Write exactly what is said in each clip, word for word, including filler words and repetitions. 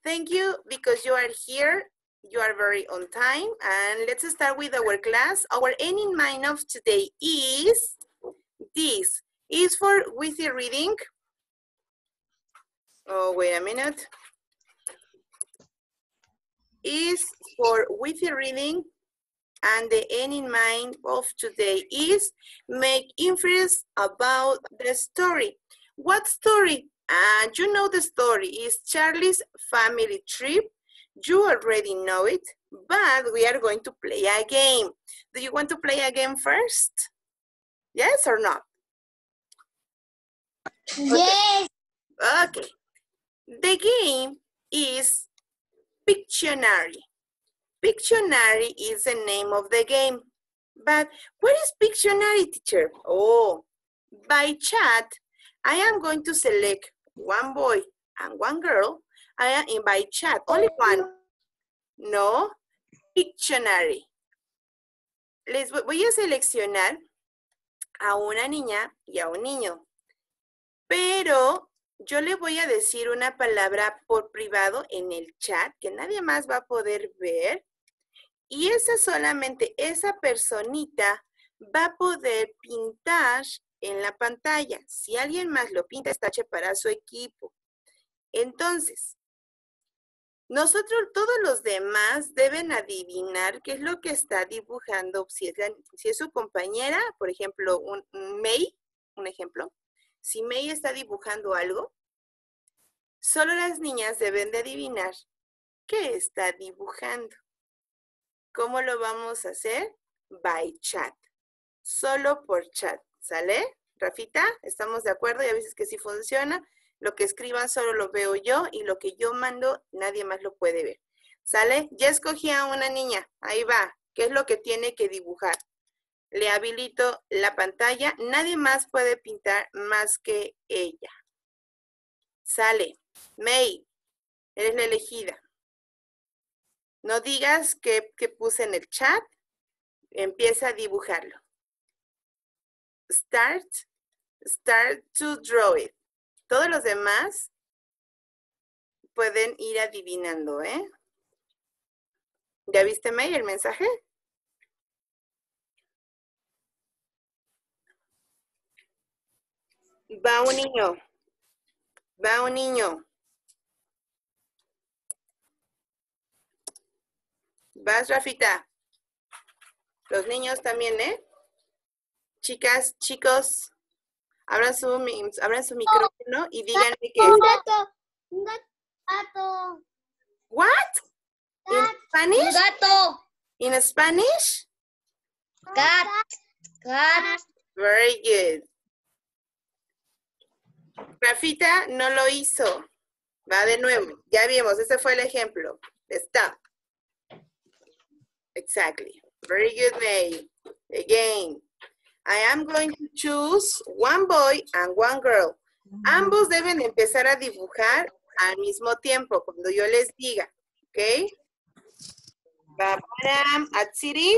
Thank you because you are here. You are very on time. And let's start with our class. Our aim in mind of today is this. Is for with the reading. Oh, wait a minute. Is for with the reading. And the end in mind of today is make inference about the story. What story? And uh, you know the story is Charlie's family trip. You already know it, but we are going to play a game. Do you want to play a game first? Yes or not? Yes. Okay. Okay. The game is Pictionary. Pictionary is the name of the game. But what is Pictionary, teacher? Oh, by chat, I am going to select one boy and one girl. I am in by chat, only one. No, Pictionary. Les voy a seleccionar a una niña y a un niño. Pero yo le voy a decir una palabra por privado en el chat que nadie más va a poder ver. Y esa solamente, esa personita va a poder pintar en la pantalla. Si alguien más lo pinta, está hecho para su equipo. Entonces, nosotros, todos los demás deben adivinar qué es lo que está dibujando. Si es, la, si es su compañera, por ejemplo, un, un May, un ejemplo. Si May está dibujando algo, solo las niñas deben de adivinar qué está dibujando. ¿Cómo lo vamos a hacer? By chat. Solo por chat. ¿Sale? Rafita, ¿estamos de acuerdo? Y a veces que sí funciona. Lo que escriban solo lo veo yo y lo que yo mando nadie más lo puede ver. ¿Sale? Ya escogí a una niña. Ahí va. ¿Qué es lo que tiene que dibujar? Le habilito la pantalla. Nadie más puede pintar más que ella. Sale. May, eres la elegida. No digas que, que puse en el chat. Empieza a dibujarlo. Start. Start to draw it. Todos los demás pueden ir adivinando, ¿eh? ¿Ya viste, May, el mensaje? Va un niño. Va un niño. Vas, Rafita. Los niños también, ¿eh? Chicas, chicos, abran su, abran su micrófono y díganme qué es. Un gato. Un gato. What? In Spanish? Un gato. In Spanish? Cat. Cat. Very good. Rafita no lo hizo. Va de nuevo. Ya vimos, ese fue el ejemplo. Stop. Exactly. Very good, May. Again. I am going to choose one boy and one girl. Ambos deben empezar a dibujar al mismo tiempo, cuando yo les diga. ¿Ok? Va para Atsiri.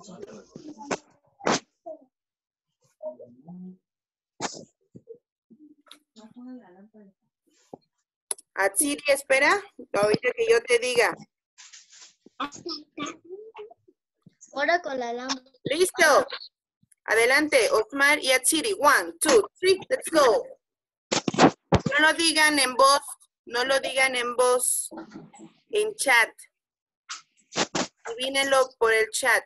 Atsiri, espera. Ahorita que yo te diga. Ahora con la lámpara. Listo. Adelante, Osmar y Atsiri. One, two, three, let's go. No lo digan en voz, no lo digan en voz, en chat. Adivínenlo por el chat.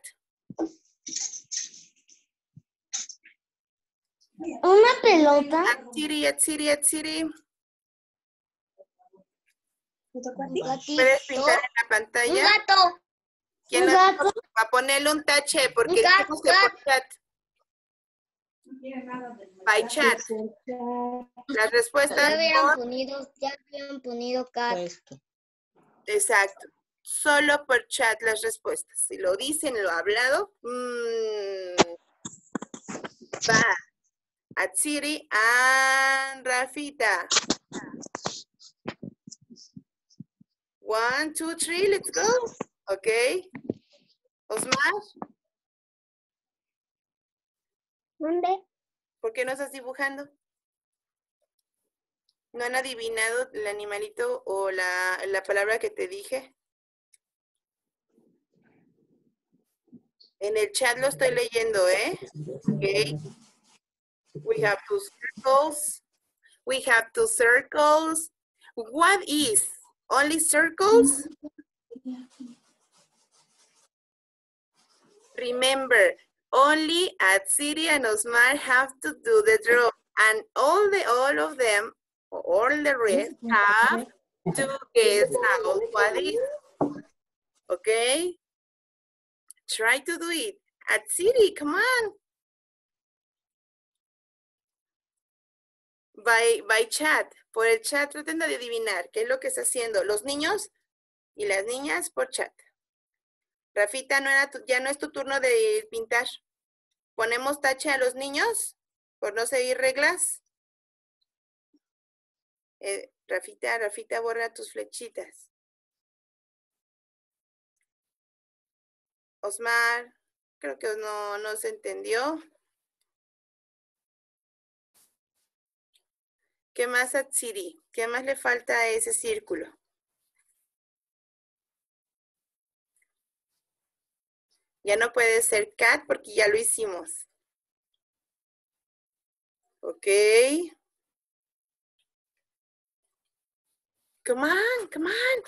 Una pelota. Atsiri, Atsiri, Atsiri. Gatito. ¿Puedes pintar en la pantalla? Un gato. ¿Quién Un lo gato. dijo? Va a ponerle un tache porque Un gato, dijimos que por chat. By chat. Las respuestas Ya habían por... ponido, ya habían ponido cat. Exacto. Solo por chat las respuestas. Si lo dicen, lo hablado. Mmm, va. Atsiri and Rafita. One, two, three, let's go. Ok. Osmar, ¿Dónde? ¿por qué no estás dibujando? ¿No han adivinado el animalito o la, la palabra que te dije? En el chat lo estoy leyendo, ¿eh? Okay. We have two circles. We have two circles. What is? Only circles? Remember, only Atsiri and Osmar have to do the draw. And all the all of them, all the rest have to guess out what is. Okay? Try to do it. Atsiri, come on. By, by chat. Por el chat traten de adivinar qué es lo que está haciendo los niños y las niñas por chat. Rafita, no era tu, ya no es tu turno de pintar. ¿Ponemos tache a los niños por no seguir reglas? Eh, Rafita, Rafita, borra tus flechitas. Osmar, creo que no, no se entendió. ¿Qué más, Atsiri? ¿Qué más le falta a ese círculo? Ya no puede ser cat porque ya lo hicimos. Ok. Come on, come on.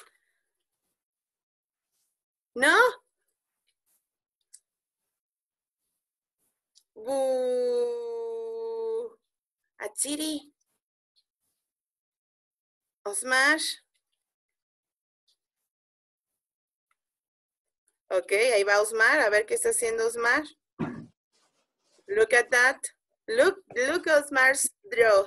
No. Boo. Atsiri. Osmar. Ok, ahí va Osmar. A ver qué está haciendo Osmar. Look at that. Look, look Osmar's draw.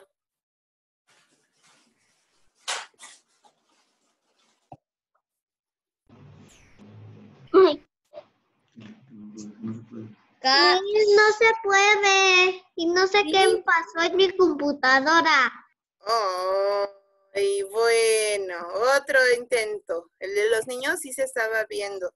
No se puede. Y no sé qué pasó en mi computadora. Oh, y bueno, otro intento. El de los niños sí se estaba viendo.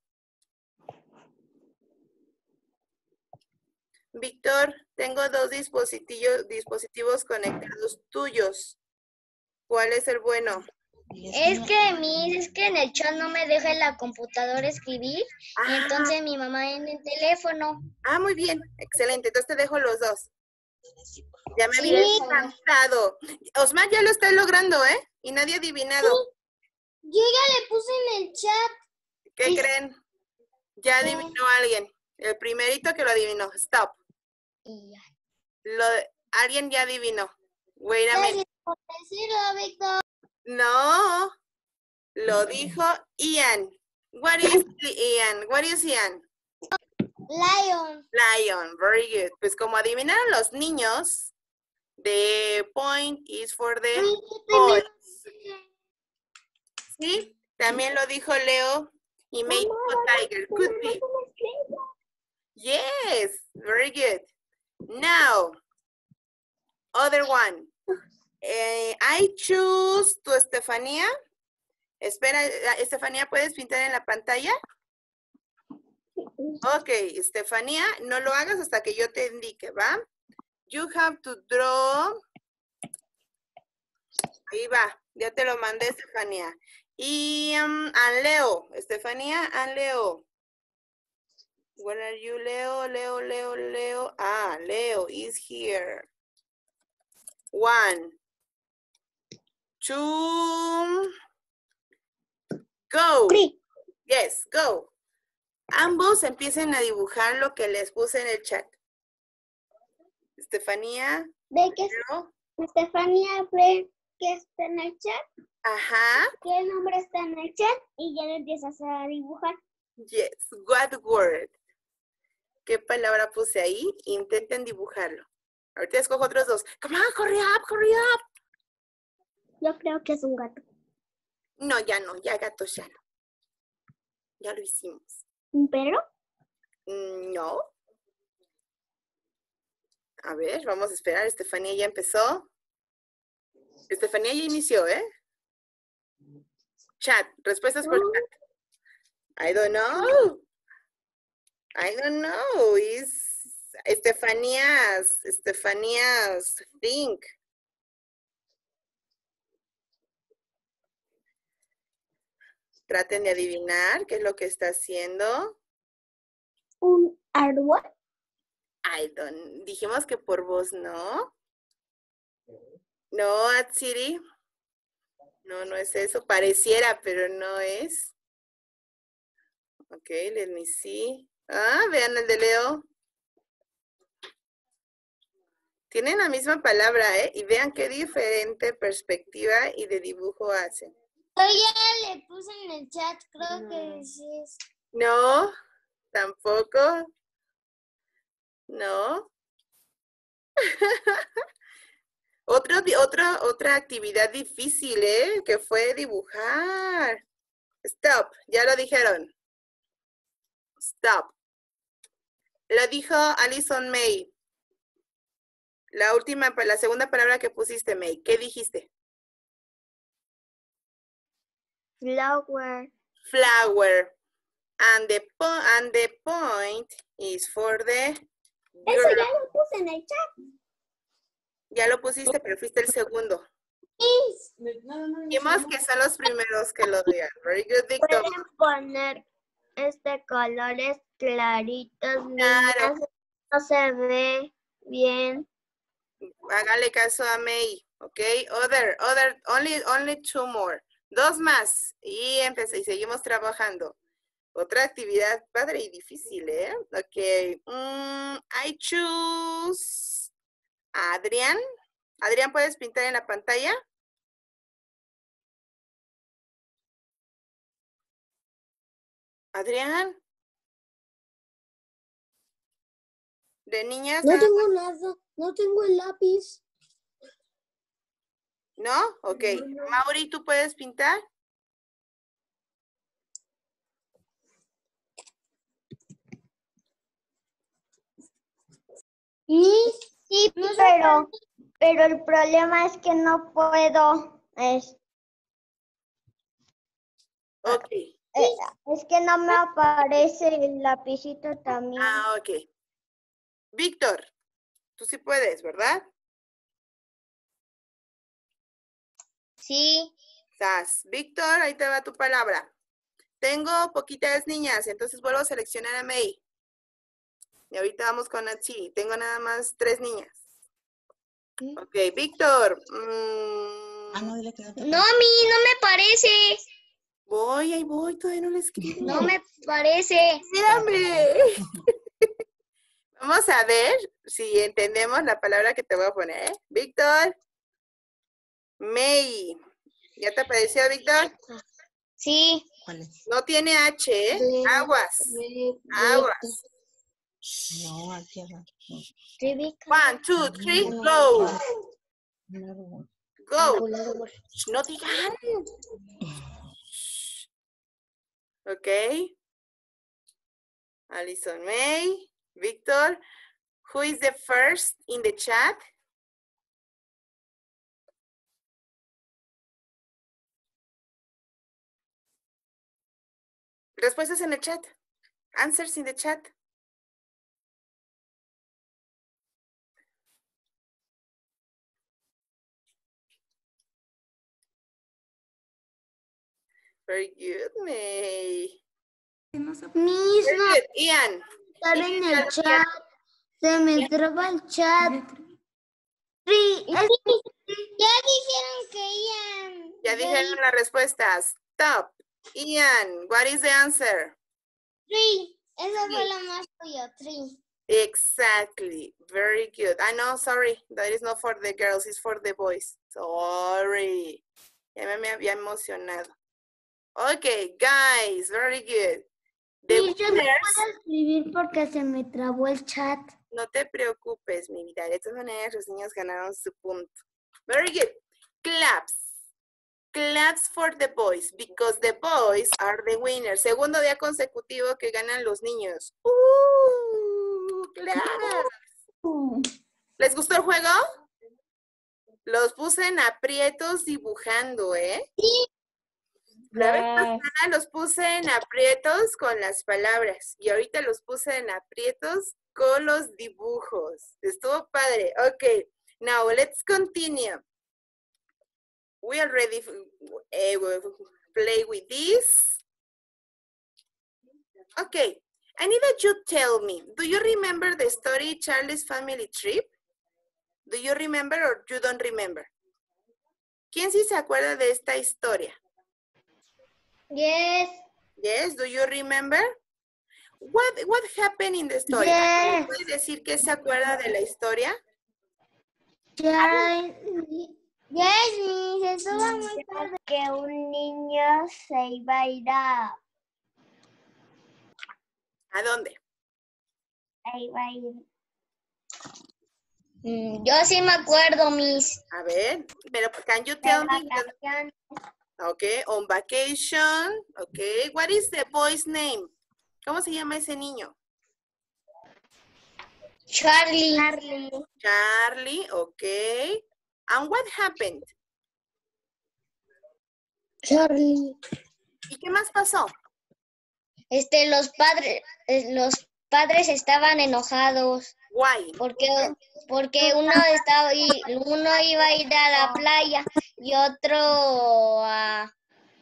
Víctor, tengo dos dispositivos, dispositivos conectados tuyos. ¿Cuál es el bueno? Es que mi, es que en el chat no me deja en la computadora escribir. Ah, Y entonces mi mamá en el teléfono. ah, muy bien. Excelente. Entonces te dejo los dos. Ya me Sí. había espantado. Osmar ya lo está logrando, ¿eh? Y nadie ha adivinado. Yo ya le puse en el chat. ¿Qué Sí. creen? Ya adivinó alguien. El primerito que lo adivinó. Stop. Y ya. Lo, alguien ya adivinó. Wait a minute. Por decirlo, Víctor. No. Lo dijo Ian. What is Ian? What is Ian? Lion. Lion. Very good. Pues como adivinaron los niños, the point is for the boys. ¿Sí? También lo dijo Leo. Y me dijo Tiger. Could be. Yes. Very good. Now, other one. Eh, I choose to Estefanía. Espera, Estefanía, ¿puedes pintar en la pantalla? Ok, Estefanía, no lo hagas hasta que yo te indique, ¿va? You have to draw. Ahí va, ya te lo mandé, Estefanía. Y um, and Leo, Estefanía and Leo. Where are you, Leo? Leo, Leo, Leo. Ah, Leo is here. One. Two. Go. Three. Yes, go. Ambos empiecen a dibujar lo que les puse en el chat. Estefanía. ¿De qué? ¿No? Estefanía ve que está en el chat. Ajá. ¿Qué nombre está en el chat? Y ya le empiezas a dibujar. Yes. What word? ¿Qué palabra puse ahí? Intenten dibujarlo. Ahorita escojo otros dos. Come on, hurry up, hurry up. Yo creo que es un gato. No, ya no, ya gatos ya no. Ya lo hicimos. ¿Un perro? Mm, No. A ver, vamos a esperar. Estefanía ya empezó. Estefanía ya inició, ¿eh? Chat, respuestas por chat. I don't know. I don't know. It's Estefanía's, Estefanía's think. Traten de adivinar qué es lo que está haciendo. Un árbol. I don't, dijimos que por voz no. No, Atsiri. No, no es eso. Pareciera, pero no es. Ok, let me see. Ah, vean el de Leo. Tienen la misma palabra, ¿eh? Y vean qué diferente perspectiva y de dibujo hacen. Yo ya le puse en el chat, creo que sí es. No, tampoco. No. Otro, otra, otra actividad difícil, ¿eh? Que fue dibujar. Stop, ya lo dijeron. Stop. Lo dijo Alison May. La última, la segunda palabra que pusiste, May. ¿Qué dijiste? Flower. Flower. And the, po and the point is for the girl. Eso ya lo puse en el chat. Ya lo pusiste, pero fuiste el segundo. Dijimos que son los primeros que lo digan. Very good, Victor. Pueden poner este colores claritos, Claro. niñas. No se ve bien. Hágale caso a May, ¿ok? Other, other, only, only two more. Dos más. Y empecé, y seguimos trabajando. Otra actividad padre y difícil, ¿eh? Ok. Mm, I choose a Adrián. Adrián, ¿puedes pintar en la pantalla? Adrián. De niñas. No tengo nada, no tengo el lápiz. ¿No? Ok. Mauri, ¿tú puedes pintar? Sí, sí, pero, pero el problema es que no puedo. Es, Ok. eh, es que no me aparece el lapicito también. Ah, ok. Víctor, tú sí puedes, ¿verdad? Sí. Sas. Víctor, ahí te va tu palabra. Tengo poquitas niñas, entonces vuelvo a seleccionar a May. Y ahorita vamos con Nachi. Tengo nada más tres niñas. Ok, Víctor. Mmm, Ah, no, dile que no te No, a mí no me parece. voy, ahí voy, todavía no le escribo. No me parece. Mírame. Vamos a ver si entendemos la palabra que te voy a poner. Víctor. May. ¿Ya te apareció, Víctor? Sí. ¿Cuál es? No tiene H, ¿eh? Aguas. Aguas. No, aquí abajo. No. One, two, three, No, go. no, Go. No digan. Ok. Alison May. Victor. Who is the first in the chat? Respuestas en el chat. Answers in the chat. Very good, May. Misma. Very good. Ian. Estar en el chat. Se me traba el chat. Sí, es- ya dijeron que Ian. Ya dijeron las respuestas. Stop. Ian, what is the answer? Three. Esa Sí. fue la más tuya. Three. Exactly. Very good. I know, sorry. That is not for the girls, it's for the boys. Sorry. Ya me, me había emocionado. Okay, guys, very good. The Sí, yo no winners, puedo escribir porque se me trabó el chat. no te preocupes, mi vida. De todas maneras, los niños ganaron su punto. Very good. Claps. Claps for the boys, because the boys are the winners. Segundo día consecutivo que ganan los niños. ¡Uh! ¡Claps! ¿Les gustó el juego? Los puse en aprietos dibujando, ¿eh? Sí. La vez pasada los puse en aprietos con las palabras y ahorita los puse en aprietos con los dibujos. Estuvo padre. Ok, now let's continue. We already uh, play with this. Okay, I need that you tell me, do you remember the story Charlie's Family Trip? Do you remember or you don't remember? ¿Quién sí se acuerda de esta historia? Yes. Yes, do you remember? What, what happened in the story? Yes. ¿Puede decir que se acuerda de la historia? Charlie. Yes, se estuvo muy tarde. Que un niño se iba a ir a... ¿A dónde? Se iba a ir. Mm, yo sí me acuerdo, Miss. A ver, pero can you tell me? Vacaciones. Okay, on vacation. Okay, what is the boy's name? ¿Cómo se llama ese niño? Charlie. Charlie. Charlie, okay. And what happened? Charlie. ¿Y qué más pasó? Este, los padres, eh, los padres estaban enojados. Why? Porque, porque uno estaba y uno iba a ir a la playa y otro a,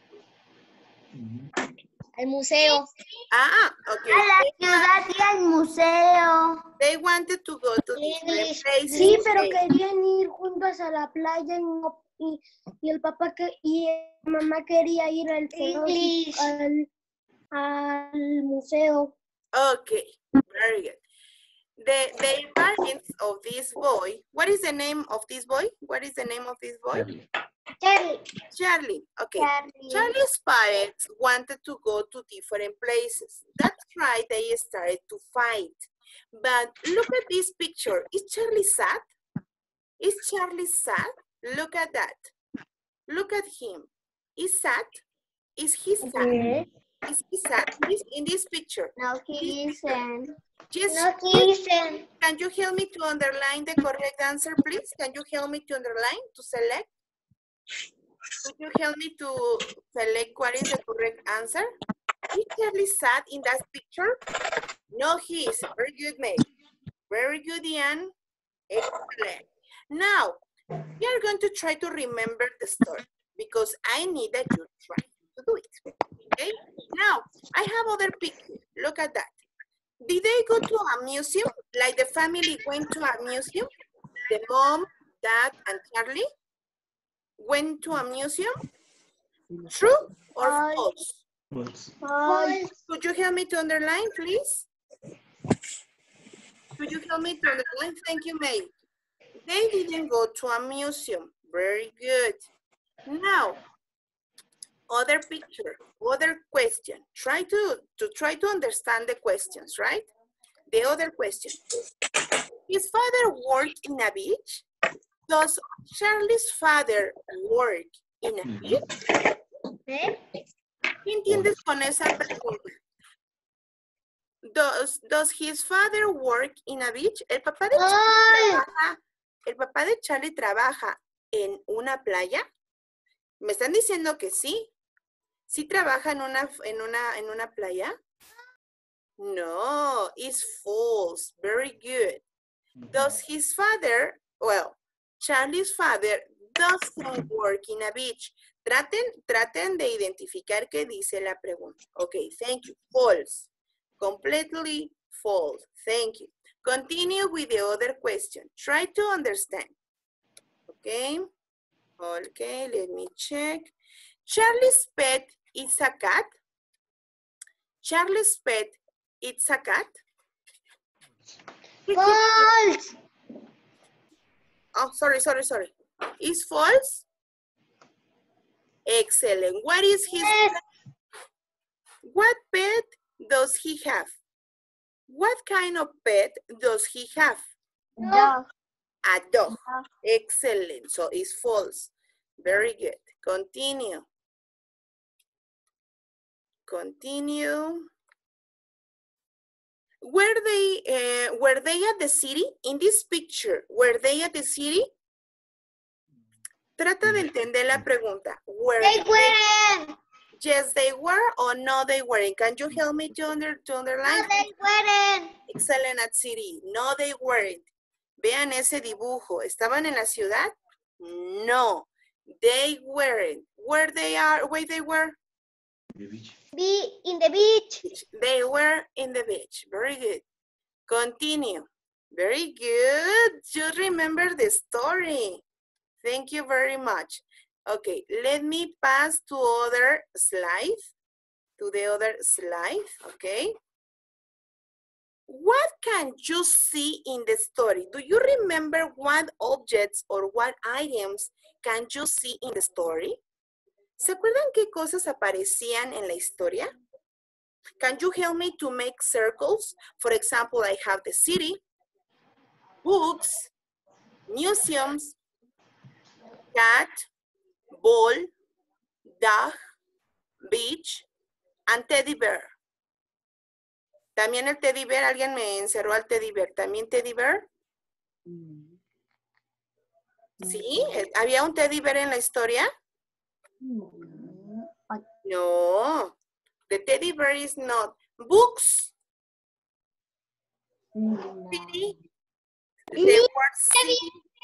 al museo. Ah, okay. A la ciudad y al museo. They wanted to go to different places. Sí, pero Okay. querían ir juntos a la playa y, no- y, y el papá que y la mamá quería ir al English. zoológico, al, al museo. Okay, very good. The, the parents of this boy, what is the name of this boy? What is the name of this boy? Charlie. Charlie. Okay. Charlie. Charlie's parents wanted to go to different places. That's right, they started to fight. But look at this picture. Is Charlie sad? Is Charlie sad? Look at that. Look at him. Is sad? Is he sad? Is he sad? Is in this picture. No, he isn't. Just, No, he isn't. can you help me to underline the correct answer, please? Can you help me to underline, to select? Could you help me to select what is the correct answer? Is Charlie sad in that picture? No, he is. Very good, mate. Very good, Ian. Excellent. Now, we are going to try to remember the story because I need that you try to do it. Okay? Now, I have other pictures. Look at that. Did they go to a museum? Like the family went to a museum? The mom, dad, and Charlie went to a museum? True or false? False. Could you help me to underline, please? Could you help me to underline? Thank you, May. They didn't go to a museum. Very good. Now, other picture, other question. Try to, to try to understand the questions, right? The other question. His father worked in a beach? Does Charlie's father work in a beach? ¿Eh? ¿Qué entiendes con esa pregunta? Does, does his father work in a beach? El papá de Charlie trabaja, el papá de Charlie trabaja en una playa. ¿Me están diciendo que sí? ¿Sí trabaja en una, en una, en una playa? No, it's false. Very good. Does his father, well, Charlie's father doesn't work in a beach. Traten, traten de identificar qué dice la pregunta. Okay, thank you. False. Completely false. Thank you. Continue with the other question. Try to understand. Okay. Okay, let me check. Charlie's pet is a cat. Charlie's pet is a cat. False. Oh, sorry, sorry, sorry. Is false? Excellent. What is his Yes. pet? What pet does he have? What kind of pet does he have? Dog. A dog. Excellent. So it's false. Very good. Continue. Continue. Were they, uh, were they at the city? In this picture, were they at the city? Trata de entender la pregunta. Were They they- weren't. Yes, they were or no, they weren't. Can you help me to, under, to underline? No, they weren't. Excellent at city. No, they weren't. Vean ese dibujo. ¿Estaban en la ciudad? No, they weren't. Where they are, where they were? Be in the beach. They were in the beach. Very good. Continue. Very good. You remember the story. Thank you very much. Okay, let me pass to other slide. To the other slide, okay? What can you see in the story? Do you remember what objects or what items can you see in the story? ¿Se acuerdan qué cosas aparecían en la historia? Can you help me to make circles? For example, I have the city, books, museums, cat, ball, dog, beach, and teddy bear. También el teddy bear, alguien me encerró al teddy bear. ¿También teddy bear? ¿Sí? ¿Había un teddy bear en la historia? No. The teddy bear is not. Books. City. The word city.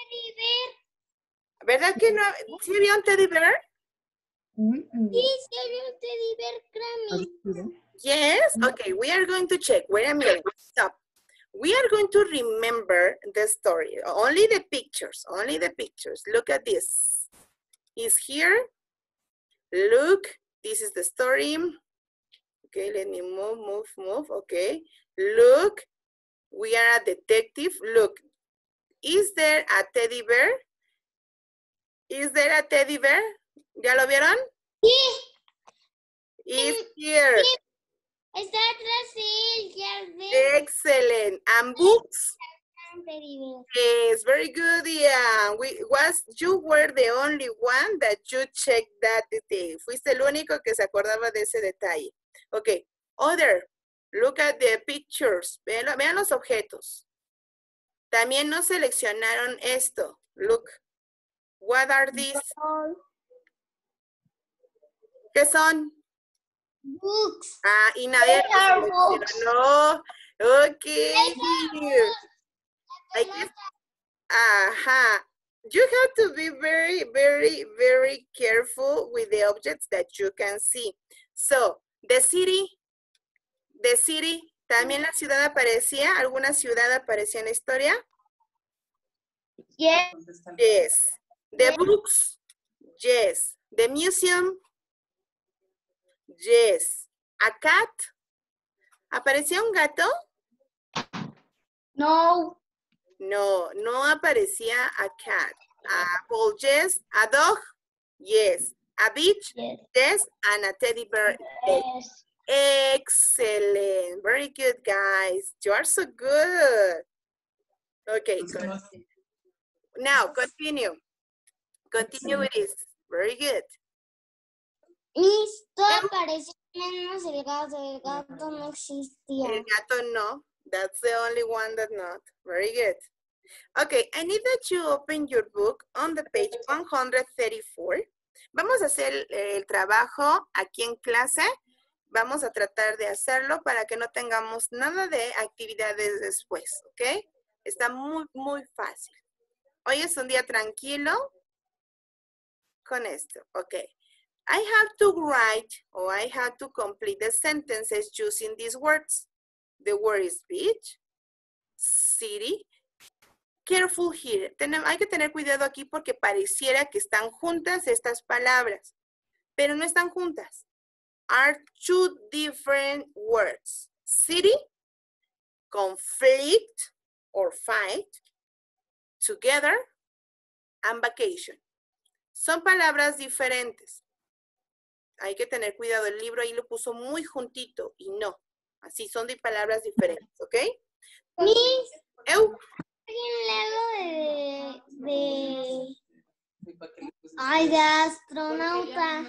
¿Verdad que no? ¿Sí había un teddy bear? Sí, sí había un teddy bear, Grammy. Yes? Okay, we are going to check. Wait a minute. Stop. We are going to remember the story. Only the pictures. Only the pictures. Look at this. Is here. Look. This is the story. Okay, let me move, move, move. Okay. Look. We are a detective. Look. Is there a teddy bear? Is there a teddy bear? ¿Ya lo vieron? Sí. Is here. Sí. Está atrás de él, ya ves. Excellent. And books? Teddy bear. Yes, very good, yeah. We, was, you were the only one that you checked that detail. Fuiste el único que se acordaba de ese detalle. Okay, other. Look at the pictures. Vean, vean los objetos. También nos seleccionaron esto. Look. What are these? ¿Qué son? Books. Ah, y nadie lo seleccionó. Ok. Hay que, ajá. You have to be very, very, very careful with the objects that you can see. So, the city, the city, ¿también la ciudad aparecía? ¿Alguna ciudad aparecía en la historia? Yes. Yes. The books, yes. The museum, yes. A cat, ¿aparecía un gato? No. No, no aparecía a cat. A ball, yes. A dog, yes. A beach, Yes. yes. And a teddy bear, yes. Yes. Excellent. Very good, guys. You are so good. Okay. Good. Now, continue. Continue with this. Very good. Listo, apareció menos el gato. El gato no existía. El gato no. That's the only one that not. Very good. Okay, I need that you open your book on the page one hundred thirty-four. Vamos a hacer el trabajo aquí en clase. Vamos a tratar de hacerlo para que no tengamos nada de actividades después, ¿ok? Está muy, muy fácil. Hoy es un día tranquilo con esto, ¿ok? I have to write or I have to complete the sentences using these words. The word is beach, city. Careful here. Ten- hay que tener cuidado aquí porque pareciera que están juntas estas palabras, pero no están juntas. Are two different words. City, conflict or fight, together, and vacation. Son palabras diferentes. Hay que tener cuidado. El libro ahí lo puso muy juntito y no. Así son de palabras diferentes, ¿ok? Miss, Eu. luego de, de... Ay, de astronauta.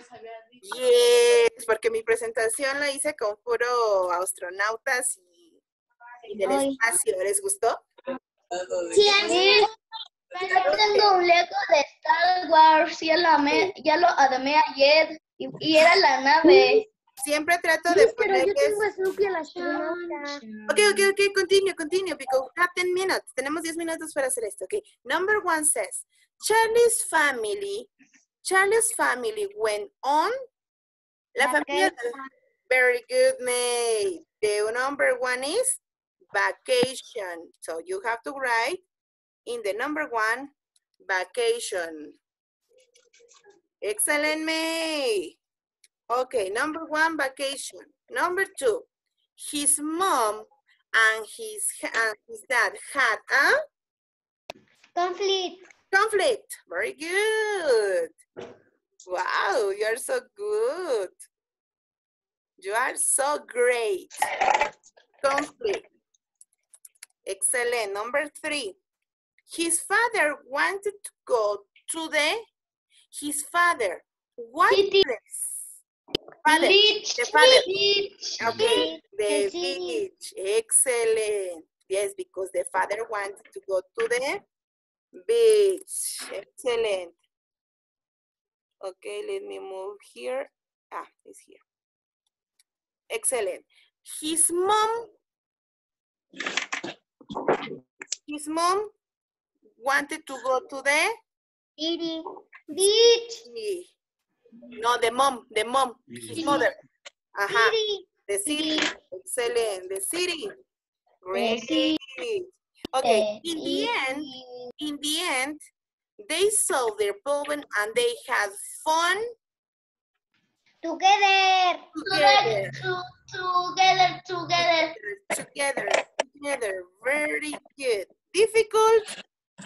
Yes, porque mi presentación la hice con puro astronautas y, y del Ay. espacio. ¿Les gustó? Sí, así. Yo tengo un Lego de Star Wars, ya lo, amé, ya lo armé ayer y, y era la nave. Siempre trato de Pero yo ponerles... tengo a Snoopy el astronauta. Ok, ok, ok, continue, continue, because we have ten minutes. Tenemos diez minutos para hacer esto, ok. Number one says, Charlie's family, Charlie's family went on La familia. Very good, May. The number one is vacation. So you have to write in the number one, vacation. Excellent, May. Okay, number one, vacation. Number two, his mom and his, uh, his dad had a Conflict. conflict. Very good. Wow, you are so good. You are so great. Conflict. Excellent. Number three. His father wanted to go to the, his father. What City. place? Father. Beach. The father. Beach. Okay. The The city. beach. Excellent. Yes, because the father wanted to go to the beach. Excellent. Okay, let me move here. Ah, it's here. Excellent. His mom, his mom wanted to go to the City. Beach. no, the mom, the mom, his mother. Aha, City. the city. Excellent. The city. Great. city. Okay, in the end, in the end, they solved their problem and they had fun Together. together. Together, together. Together, together. Very good. Difficult?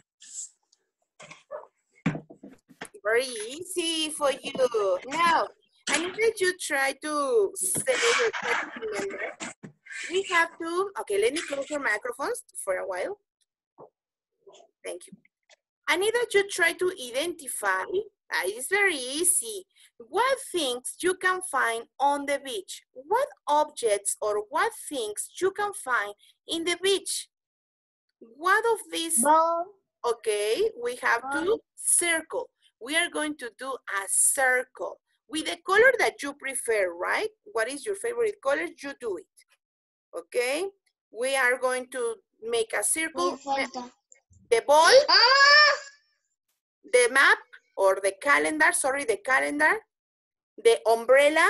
Very easy for you. Now, I need that you try to say or try to remember. We have to, okay, let me close your microphones for a while. Thank you. I need that you try to identify, uh, it's very easy, what things you can find on the beach. What objects or what things you can find in the beach. What of these, Ball. okay, we have to circle. We are going to do a circle with the color that you prefer, right? What is your favorite color? You do it, okay? We are going to make a circle. The ball, Ah. the map or the calendar, sorry, the calendar, the umbrella,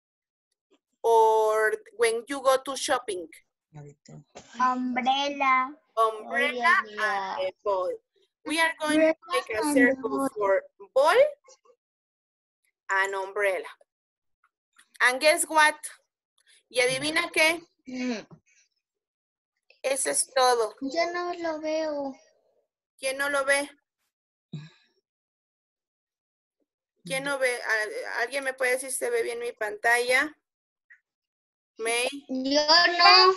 or when you go to shopping. Ahorita. Umbrella. Umbrella Oh, yeah, and the ball. We are going to make a circle for ball and umbrella. And guess what? ¿Y adivina qué? Mm. Eso es todo. Yo no lo veo. ¿Quién no lo ve? ¿Quién no ve? ¿Al- ¿Alguien me puede decir si se ve bien mi pantalla? May. Yo no.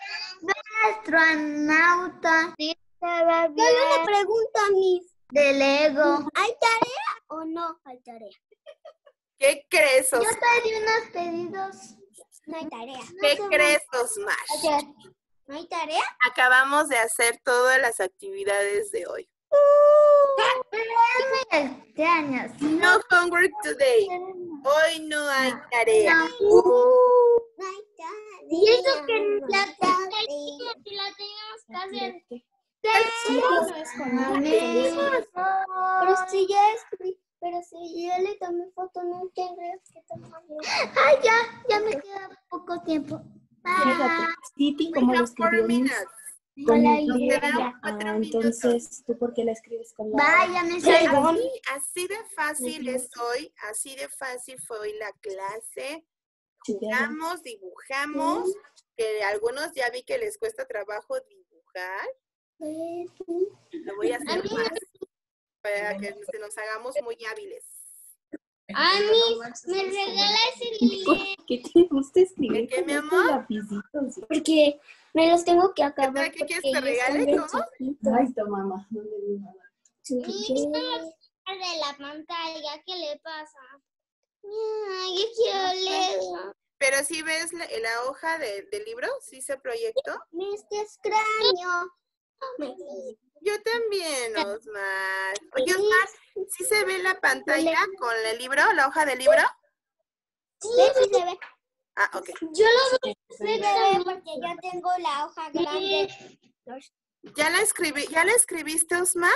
Astronauta. Sí, se ve bien. Solo una pregunta, Miss. De Lego. ¿Hay tarea o no hay tarea? ¿Qué crees, Yo Osmar? pedí unos pedidos. No hay tarea. ¿Qué crees, Osmar? ¿No hay tarea? Acabamos de hacer todas las actividades de hoy. Extrañas. No homework today. Hoy no hay tarea. No hay tarea. Y eso que la tarea. Si la teníamos que hacer. Pero si ya escribí, pero si ya le tomé foto, no tendrías que tomarlo. Ay, ya, ya me queda poco tiempo. Fíjate, Titi, We ¿cómo lo have four escribió Miss? minutes. Con la Y. idea. Quedan Ah, cuatro entonces, ¿tú por qué la escribes con la Vaya, me salgo. Así, así de fácil es hoy, así de fácil fue hoy la clase. Jugamos, dibujamos, que algunos ya vi que les cuesta trabajo dibujar. Lo voy a hacer más para que se nos hagamos muy hábiles. A mí me regalas el ¿Por qué te gusta escribir ¿Qué, con mi estos amor? lapicitos? porque me los tengo que acabar. ¿Qué quieres porque que te ellos están regale? bien ¿Cómo? chiquitos. Ay, toma, mamá, no le di nada. De la pantalla, ¿qué le pasa? Ay, yo quiero leer. Pero si ves la, la hoja de- del libro, ¿sí se proyectó? Este extraño. Yo también, Osmar. Oye, Osmar, ¿sí se ve la pantalla con el libro, la hoja del libro? Sí, sí se ve. Ah, ok. Yo lo veo. Sí se ve porque ya tengo la hoja grande. ¿Ya la escribí, ya la escribiste, Osmar?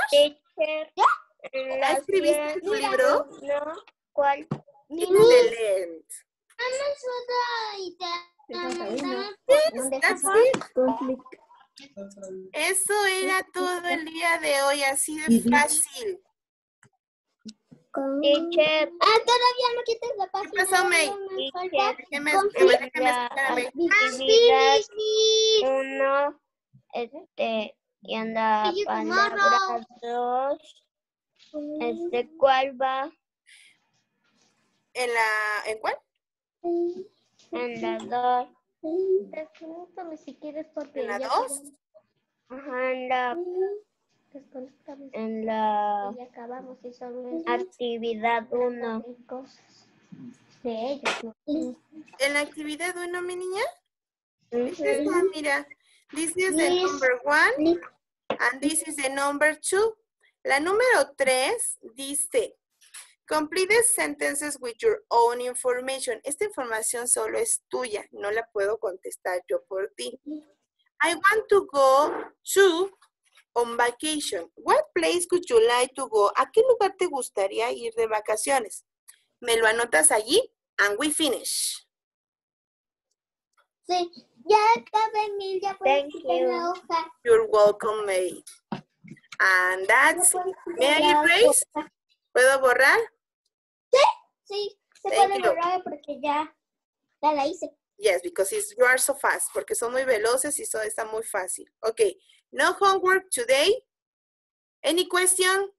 ¿Ya? ¿Ya escribiste tu libro? No. ¿Cuál? Excelente. y te mandamos Yes, that's it. Conflict. Eso era todo el día de hoy, así de fácil. con... Teacher, Ah, todavía no quites la página. pasó, May? no me Teacher, falta. Déjeme, Conflict. déjeme espérame. actividad uno, este, y en la Oye, palabra tomorrow. dos, este, ¿cuál va? ¿En la, en cuál? En la dos, Desconéctame si quieres porque ¿En la ya dos? acabamos. ajá, en la, Desconéctame en la ya acabamos y solo es actividad uno. cosas de ellos. ¿No? ¿En la actividad uno, mi niña? Ujú. Esta, mira. This is the Miss, number one and this is the number two. La número tres dice, complete the sentences with your own information. Esta información solo es tuya, no la puedo contestar yo por ti. I want to go to on vacation. What place would you like to go? ¿A qué lugar te gustaría ir de vacaciones? Me lo anotas allí and we finish. Sí, ya acabé, Mil, ya puedes Thank quitar you. la hoja. You're welcome, May. And that's Ya it. puedes May quitar I la erase? hoja. ¿Puedo borrar? Sí, se Thank puede you. borrar porque ya, ya la hice. Yes, because it's, you are so fast. Porque son muy veloces y eso está muy fácil. Okay. No homework today. Any question?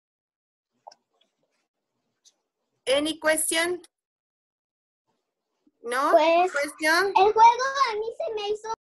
Any question? No? Pues, Question? el juego a mí se me hizo